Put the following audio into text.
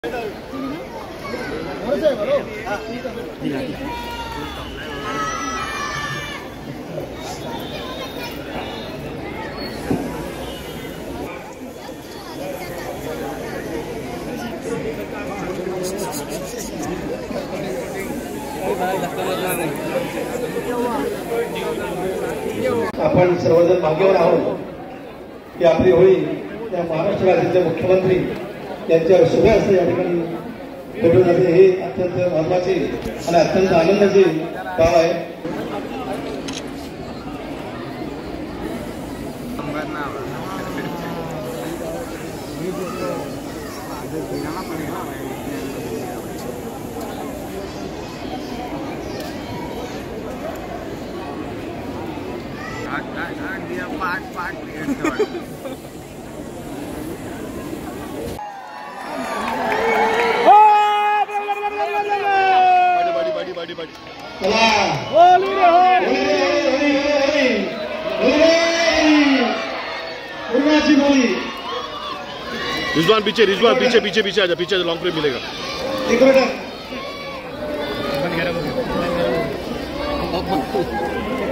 आपण सर्वजण भाग्यवान आहोत की आपली होळी या महाराष्ट्र राज्याचे मुख्यमंत्री यांच्यावर शुभ असं या ठिकाणी भेटून जाते। हे अत्यंत महत्वाचे आणि अत्यंत आनंदाची बाब आहे। रिजवान पीछे पीछे पीछे आजा, पीछे लॉन्ग प्ले मिलेगा।